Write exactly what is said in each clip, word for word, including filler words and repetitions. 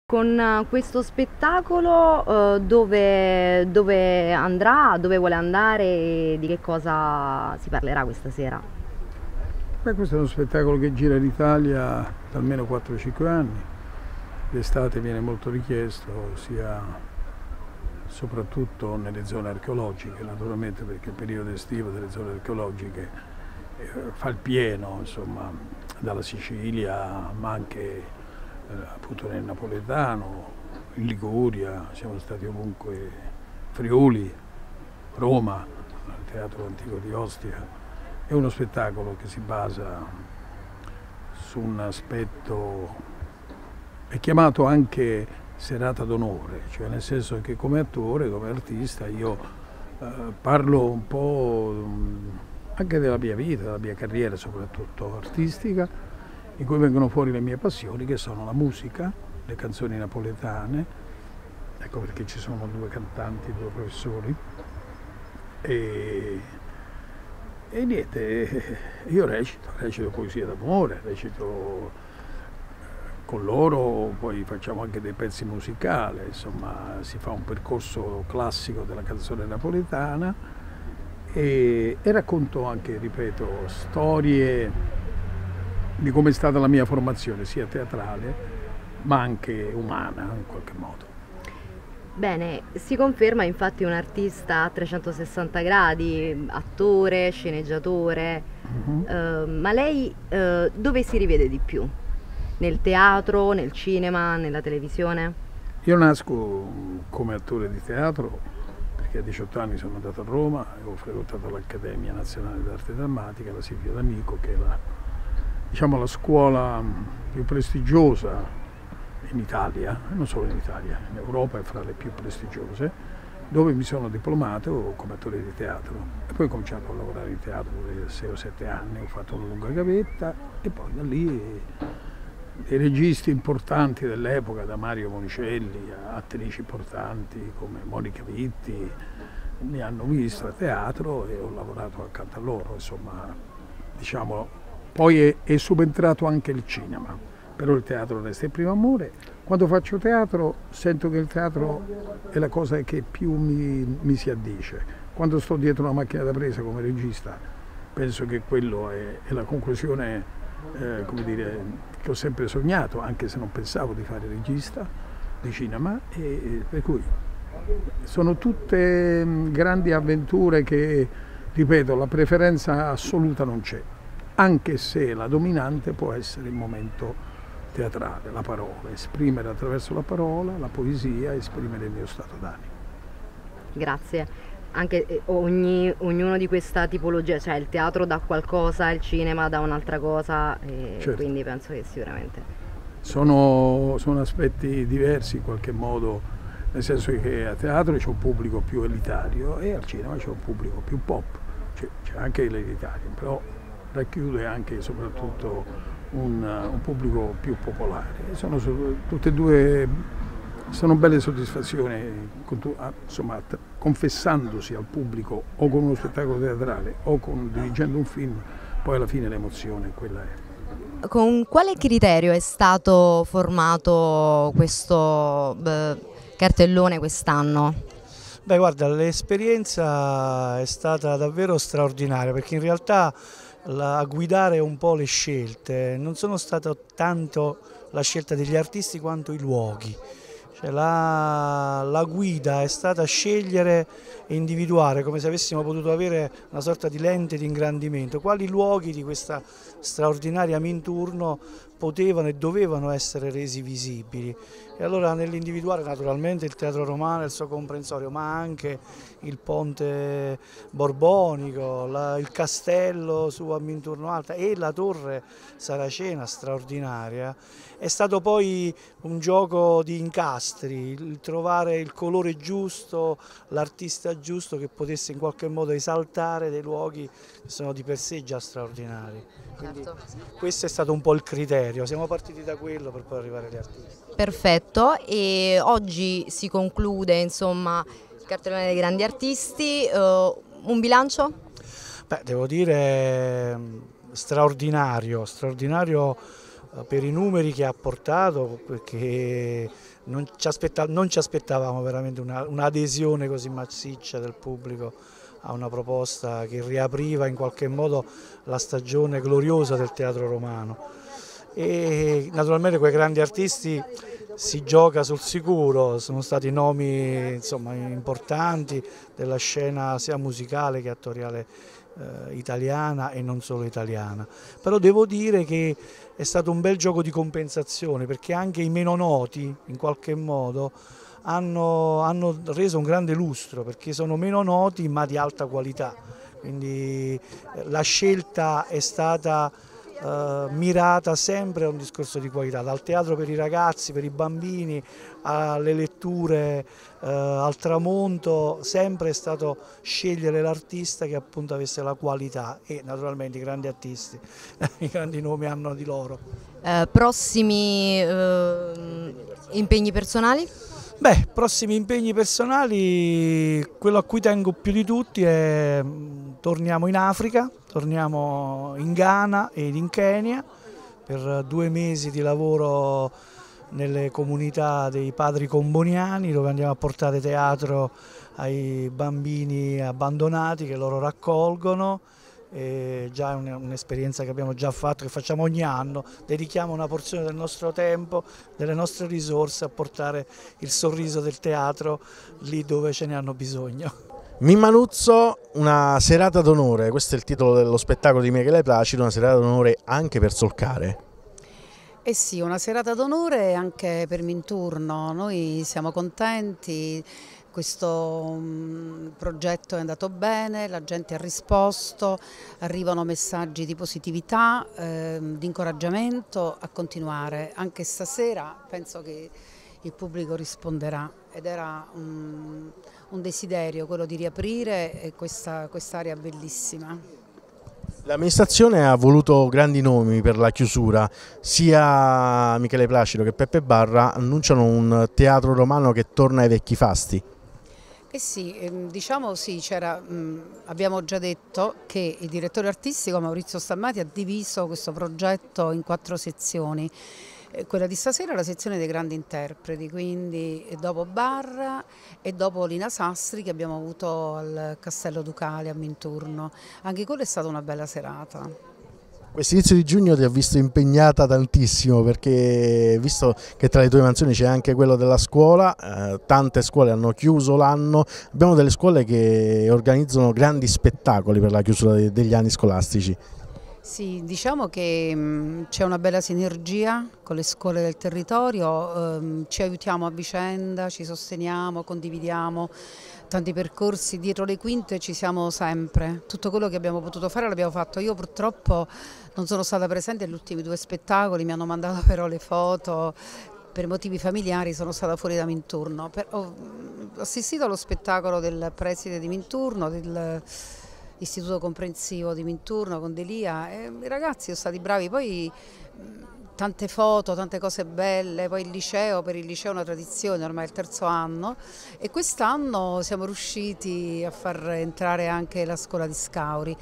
Con questo spettacolo eh, dove, dove andrà, dove vuole andare e di che cosa si parlerà questa sera? Beh, questo è uno spettacolo che gira l'Italia da almeno quattro cinque anni. D'estate viene molto richiesto, sia soprattutto nelle zone archeologiche, naturalmente perché il periodo estivo delle zone archeologiche eh, fa il pieno, insomma, dalla Sicilia, ma anche eh, appunto nel Napoletano, in Liguria, siamo stati ovunque, Friuli, Roma, al Teatro Antico di Ostia. È uno spettacolo che si basa su un aspetto, è chiamato anche serata d'onore, cioè nel senso che come attore, come artista io eh, parlo un po' um, anche della mia vita, della mia carriera soprattutto artistica, in cui vengono fuori le mie passioni che sono la musica, le canzoni napoletane, ecco perché ci sono due cantanti, due professori, e E niente, io recito, recito poesia d'amore, recito con loro, poi facciamo anche dei pezzi musicali, insomma si fa un percorso classico della canzone napoletana e, e racconto anche, ripeto, storie di come è stata la mia formazione, sia teatrale ma anche umana in qualche modo. Bene, si conferma infatti un artista a trecentosessanta gradi, attore, sceneggiatore, Mhm. eh, ma lei eh, dove si rivede di più? Nel teatro, nel cinema, nella televisione? Io nasco come attore di teatro perché a diciotto anni sono andato a Roma e ho frequentato l'Accademia Nazionale d'Arte Drammatica, la Silvia D'Amico, che è la, diciamo, la scuola più prestigiosa in Italia, non solo in Italia, in Europa è fra le più prestigiose, dove mi sono diplomato come attore di teatro e poi ho cominciato a lavorare in teatro per sei o sette anni, ho fatto una lunga gavetta e poi da lì dei registi importanti dell'epoca, da Mario Monicelli a attrici importanti come Monica Vitti, mi hanno visto a teatro e ho lavorato accanto a loro, insomma, diciamo, poi è, è subentrato anche il cinema, però il teatro resta il primo amore. Quando faccio teatro sento che il teatro è la cosa che più mi, mi si addice. Quando sto dietro una macchina da presa come regista penso che quello è, è la conclusione eh, come dire, che ho sempre sognato, anche se non pensavo di fare regista di cinema, e per cui sono tutte grandi avventure che, ripeto, la preferenza assoluta non c'è, anche se la dominante può essere il momento teatrale, la parola, esprimere attraverso la parola, la poesia, esprimere il mio stato d'animo. Grazie. Anche eh, ogni, ognuno di questa tipologia, cioè il teatro dà qualcosa, il cinema dà un'altra cosa, e Certo. quindi penso che sicuramente. Sono, sono aspetti diversi in qualche modo, nel senso che a teatro c'è un pubblico più elitario e al cinema c'è un pubblico più pop, c'è, c'è anche l'elitario, però racchiude anche e soprattutto un, un pubblico più popolare. Sono tutte e due, sono belle soddisfazioni, insomma, confessandosi al pubblico o con uno spettacolo teatrale o con, dirigendo un film, poi alla fine l'emozione quella è. Con quale criterio è stato formato questo beh, cartellone quest'anno? Beh, guarda, l'esperienza è stata davvero straordinaria perché in realtà la, a guidare un po' le scelte non sono stata tanto la scelta degli artisti quanto i luoghi. Cioè, la, la guida è stata scegliere e individuare, come se avessimo potuto avere una sorta di lente di ingrandimento, quali luoghi di questa straordinaria Minturno potevano e dovevano essere resi visibili. E allora nell'individuare naturalmente il Teatro Romano e il suo comprensorio, ma anche il Ponte Borbonico, la, il castello su a Minturno Alta e la torre saracena straordinaria, è stato poi un gioco di incastri, il trovare il colore giusto, l'artista giusto che potesse in qualche modo esaltare dei luoghi che sono di per sé già straordinari. Quindi Certo. questo è stato un po' il criterio, siamo partiti da quello per poi arrivare agli artisti. Perfetto, e oggi si conclude insomma il cartellone dei grandi artisti, eh, un bilancio? Beh, devo dire straordinario, straordinario per i numeri che ha portato, perché non ci, aspetta, non ci aspettavamo veramente un'adesione così massiccia del pubblico a una proposta che riapriva in qualche modo la stagione gloriosa del teatro romano. E naturalmente quei grandi artisti si gioca sul sicuro, sono stati nomi insomma, importanti della scena sia musicale che attoriale eh, italiana e non solo italiana, però devo dire che è stato un bel gioco di compensazione, perché anche i meno noti in qualche modo hanno, hanno reso un grande lustro, perché sono meno noti ma di alta qualità, quindi la scelta è stata Uh, mirata sempre a un discorso di qualità, dal teatro per i ragazzi, per i bambini, alle letture uh, al tramonto, sempre è stato scegliere l'artista che appunto avesse la qualità, e naturalmente i grandi artisti, i grandi nomi hanno di loro. Eh, prossimi eh, impegni personali? Beh, prossimi impegni personali, quello a cui tengo più di tutti è torniamo in Africa, torniamo in Ghana ed in Kenya per due mesi di lavoro nelle comunità dei padri comboniani, dove andiamo a portare teatro ai bambini abbandonati che loro raccolgono. È già un'esperienza che abbiamo già fatto, che facciamo ogni anno, dedichiamo una porzione del nostro tempo, delle nostre risorse a portare il sorriso del teatro lì dove ce ne hanno bisogno. Mimmanuzzo, una serata d'onore, questo è il titolo dello spettacolo di Michele Placido, una serata d'onore anche per Solcare. Eh sì, una serata d'onore anche per Minturno, noi siamo contenti. Questo um, progetto è andato bene, la gente ha risposto, arrivano messaggi di positività, eh, di incoraggiamento a continuare. Anche stasera penso che il pubblico risponderà, ed era um, un desiderio quello di riaprire questa quest'area bellissima. L'amministrazione ha voluto grandi nomi per la chiusura, sia Michele Placido che Peppe Barra annunciano un teatro romano che torna ai vecchi fasti. Eh sì, diciamo sì, mh, abbiamo già detto che il direttore artistico Maurizio Stammati ha diviso questo progetto in quattro sezioni. Eh, quella di stasera è la sezione dei grandi interpreti, quindi dopo Barra e dopo Lina Sastri che abbiamo avuto al Castello Ducale a Minturno. Anche quella è stata una bella serata. Questo inizio di giugno ti ha visto impegnata tantissimo, perché visto che tra le tue mansioni c'è anche quello della scuola, eh, tante scuole hanno chiuso l'anno, abbiamo delle scuole che organizzano grandi spettacoli per la chiusura de degli anni scolastici. Sì, diciamo che c'è una bella sinergia con le scuole del territorio, ehm, ci aiutiamo a vicenda, ci sosteniamo, condividiamo tanti percorsi, dietro le quinte ci siamo sempre, tutto quello che abbiamo potuto fare l'abbiamo fatto. Io purtroppo non sono stata presente agli ultimi due spettacoli, mi hanno mandato però le foto, per motivi familiari sono stata fuori da Minturno. Per, ho assistito allo spettacolo del preside di Minturno, del Istituto Comprensivo di Minturno con Delia, e i ragazzi sono stati bravi, poi tante foto, tante cose belle, poi il liceo, per il liceo è una tradizione, ormai è il terzo anno, e quest'anno siamo riusciti a far entrare anche la scuola di Scauri.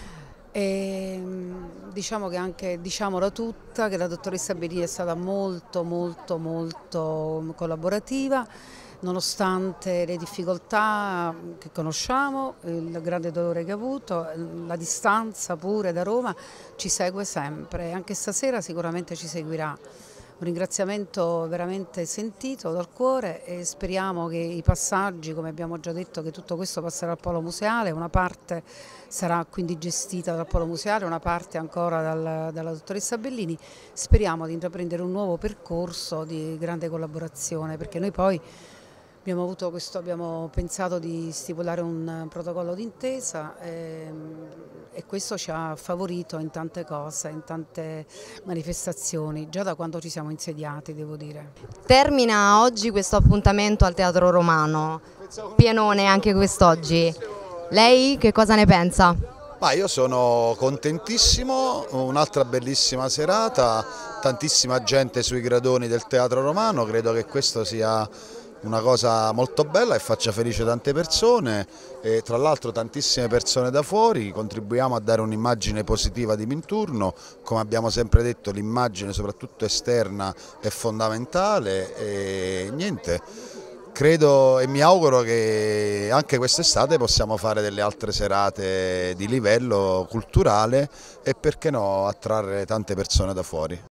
E diciamo che anche, diciamola tutta, che la dottoressa Bellini è stata molto molto molto collaborativa, nonostante le difficoltà che conosciamo, il grande dolore che ha avuto, la distanza pure da Roma, ci segue sempre, anche stasera sicuramente ci seguirà. Un ringraziamento veramente sentito dal cuore, e speriamo che i passaggi, come abbiamo già detto, che tutto questo passerà al Polo Museale, una parte sarà quindi gestita dal Polo Museale, una parte ancora dal, dalla dottoressa Bellini. Speriamo di intraprendere un nuovo percorso di grande collaborazione, perché noi poi abbiamo, avuto questo, abbiamo pensato di stipulare un protocollo d'intesa e, e questo ci ha favorito in tante cose, in tante manifestazioni, già da quando ci siamo insediati, devo dire. Termina oggi questo appuntamento al Teatro Romano, pienone anche quest'oggi. Lei che cosa ne pensa? Ma io sono contentissimo, un'altra bellissima serata, tantissima gente sui gradoni del Teatro Romano, credo che questo sia una cosa molto bella e faccia felice tante persone, e tra l'altro tantissime persone da fuori. Contribuiamo a dare un'immagine positiva di Minturno. Come abbiamo sempre detto, l'immagine soprattutto esterna è fondamentale e niente. Credo e mi auguro che anche quest'estate possiamo fare delle altre serate di livello culturale e perché no attrarre tante persone da fuori.